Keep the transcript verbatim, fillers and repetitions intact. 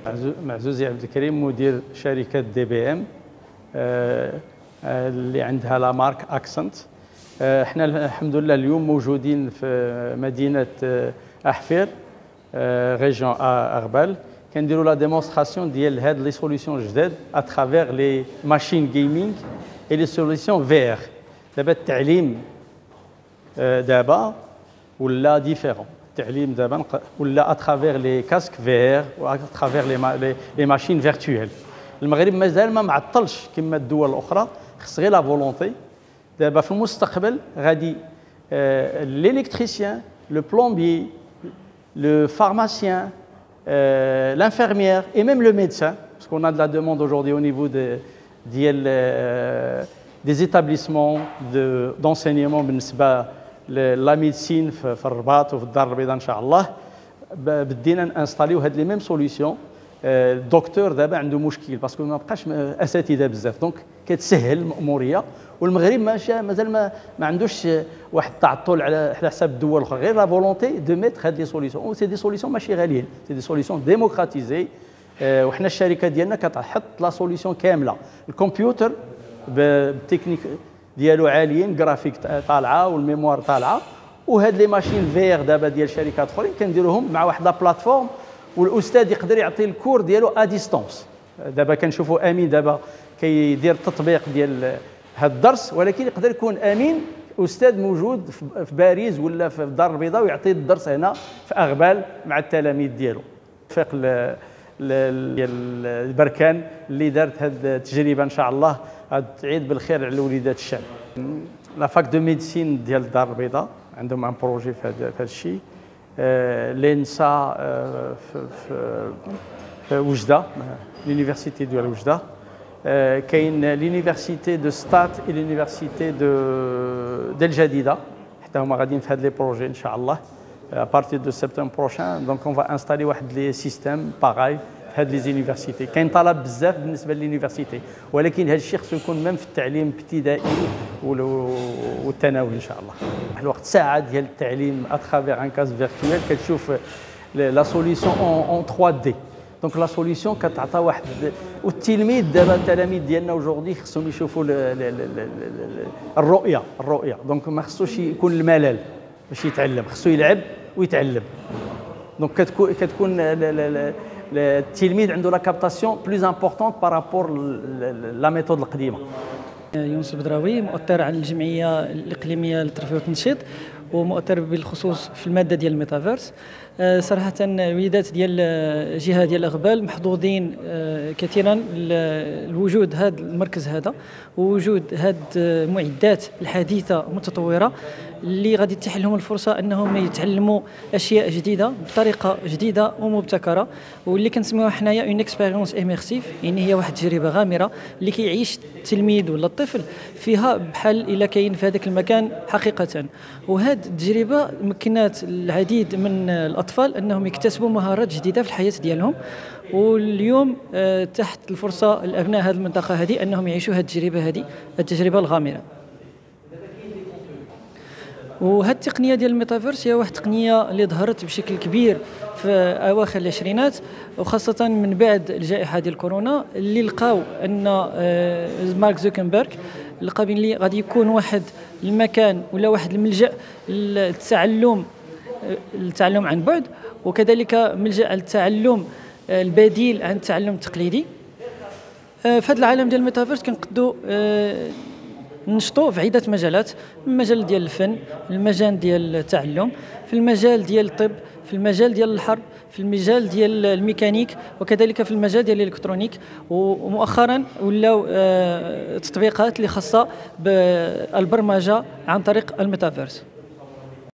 معزوزي عبد الكريم مدير شركة دي بي ام اللي عندها لا مارك اكسنت. احنا الحمد لله اليوم موجودين في مدينة أحفير ريجيون أغبال، كنديروا لا ديمونستراسيون ديال هاد لي سوليسيون جداد اترافير لي ماشين جيمنج اي لي سوليسيون في ار. دابا التعليم دابا ولا ديفيرون، التعليم دابا ولا اترافير لي كاسك في ار و اترافير لي لي ماشين فيرتويال. المغرب مازال ما معطلش كما الدول الاخرى، خص غير لا فولونتي. دابا في المستقبل غادي l'élèctricien, le plombier, le pharmacien, euh, l'infirmière et même le médecin, parce qu'on a de la demande aujourd'hui au niveau de, de, euh, des établissements d'enseignement بالنسبة la médecine في الرباط وفي الدار البيضاء ان شاء الله. بدينا نانستاليو هاد لي ميم سوليسيون. الدكتور دابا عنده مشكل باسكو ما بقاش اساتذه بزاف، دونك كتسهل المأموريه. والمغرب ماشي مازال ما, ما عندوش واحد التعطل على على حساب الدول الاخرى، غير لا فولونتي دو ميتر هاد لي سوليسيون. سي دي سوليسيون ماشي غاليين، سي دي سوليسيون ديموكراتيزي. وحنا الشركه ديالنا كتحط لا سوليسيون كامله، الكمبيوتر بالتكنيك ديالو عاليين، جرافيك طالعه والميموار طالعه، وهاد لي ماشين فيغ دابا ديال شركات اخرين كنديروهم مع واحد لا بلاتفورم، والاستاذ يقدر يعطي الكور ديالو ا ديستونس. دابا كنشوفوا امين دابا كيدير التطبيق ديال هذا الدرس، ولكن يقدر يكون امين استاذ موجود في باريس ولا في الدار البيضاء ويعطي الدرس هنا في اغبال مع التلاميذ ديالو. فيق ديال البركان اللي دارت هذه التجربه ان شاء الله تعيد بالخير على وليدات الشعب. لا فاك دو ميديسين ديال الدار البيضاء عندهم ان بروجي في هذا الشيء. لينسا في, في, في وجده، لونيفرسيتي ديال وجده. كاين لونيفرسيتي دو ستات اي لونيفرسيتي دو ديال الجديده، حتى هما غاديين في هاد لي بروجي ان شاء الله à partir de septembre prochain. Donc on va installer واحد لي سيستيم باغاي في هاد لي زونيفرسيتي. كاين طلب بزاف بالنسبه لليونيفرسيتي، ولكن هذا الشيء خصو يكون ميم في التعليم الابتدائي والثانوي ان شاء الله. واحد الوقت ساعه ديال التعليم اترافير ان كاس فيرتويال كتشوف لا سوليسيون اون ثري دي. دونك لا سوليسيون كتعطى واحد، والتلميذ دابا التلاميذ ديالنا اوجوردي خصهم يشوفوا الرؤيه الرؤيه دونك ما خصوش يكون الملل باش يتعلم، خصو يلعب ويتعلم. دونك كتكون كتكون التلميذ عنده لا كابتاسيون بلوز امبورطونت بارابور لا ميثود القديمه. يونس البدراوي، مؤثر على الجمعيه الاقليميه للترفيه والتنشيط، ومؤثر بالخصوص في الماده ديال الميتافيرس. صراحه الوليدات ديال الجهه ديال اغبال محظوظين كثيرا لوجود هذا المركز هذا، ووجود هذه المعدات الحديثه المتطوره اللي غادي تتيح لهم الفرصه انهم يتعلموا اشياء جديده بطريقه جديده ومبتكره، واللي كنسميوها حنايا اون اكسبيريونس ايميرسيف، يعني هي واحد التجربه غامره اللي كيعيش التلميذ ولا الطفل فيها بحال الا كاين في هذاك المكان حقيقه. وهذه التجربه مكنات العديد من الاطفال انهم يكتسبوا مهارات جديده في الحياه ديالهم، واليوم تحت الفرصه لابناء هذه المنطقه هذه انهم يعيشوا هذه التجربه هذه التجربه الغامره. وهذه التقنيه ديال الميتافيرس هي واحد التقنيه اللي ظهرت بشكل كبير في اواخر العشرينات، وخاصه من بعد الجائحه ديال كورونا، اللي لقاو ان مارك زوكنبيرغ لقى بلي غادي يكون واحد المكان ولا واحد الملجا للتعلم التعلم عن بعد، وكذلك ملجا للتعلم البديل عن التعلم التقليدي. في هذا العالم ديال الميتافيرس كنقدوا نشطوا في عدة مجالات، المجال ديال الفن، المجال ديال التعلم، في المجال ديال الطب، في المجال ديال الحرب، في المجال ديال الميكانيك، وكذلك في المجال ديال الالكترونيك. ومؤخرا ولاو تطبيقات اللي خاصه بالبرمجه عن طريق الميتافيرس.